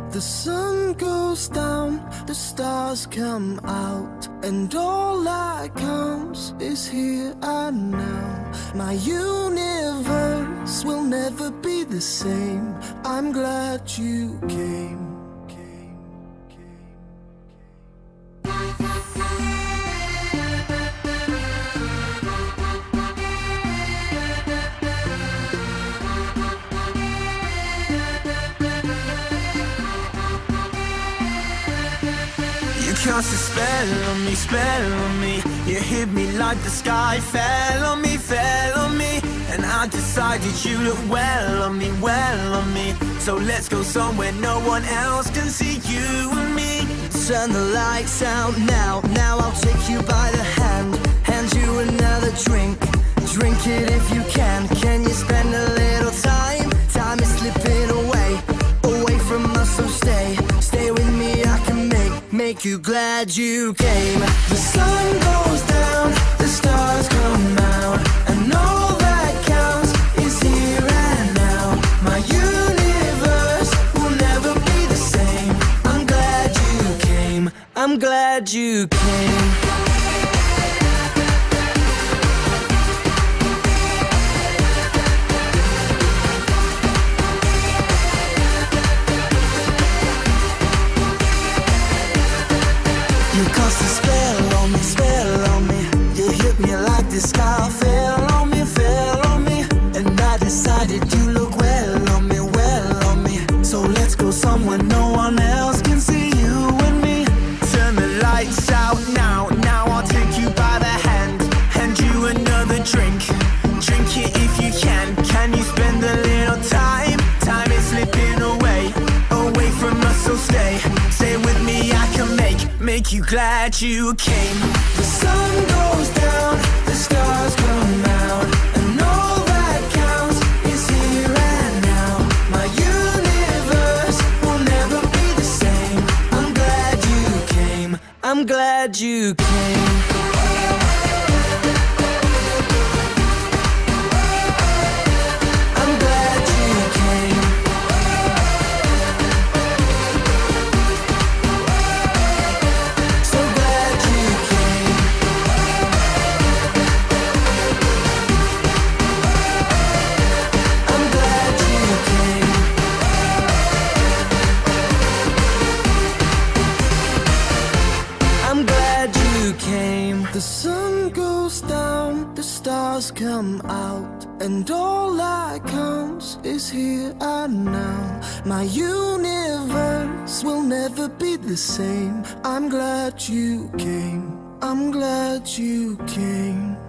The sun goes down, the stars come out, and all that counts is here and now. My universe will never be the same. I'm glad you came. You cast a spell on me. You hit me like the sky fell on me, and I decided you look well on me, So let's go somewhere no one else can see you and me. Turn the lights out now, I'll take you by the hand you another drink. Drink it if you can you spend a little time? Time is slipping away from us, so stay with me, I can make you glad you came. The sun goes down, the stars come out, and all that counts is here and now. My universe will never be the same. I'm glad you came. I'm glad you came. You cast a spell on me. You hit me like the sky fell on me, and I decided you look well on me, So let's go somewhere no one else can see you and me. Turn the lights out now I'll take you by the hand you another drink. Drink it if you can you spend a little time? Time is slipping away from us, so stay with me, I can make you glad you came. The sun goes down, the stars come out, and all that counts is here and now. My universe will never be the same. I'm glad you came. I'm glad you came. The sun goes down, the stars come out, and all that counts is here and now. My universe will never be the same. I'm glad you came. I'm glad you came.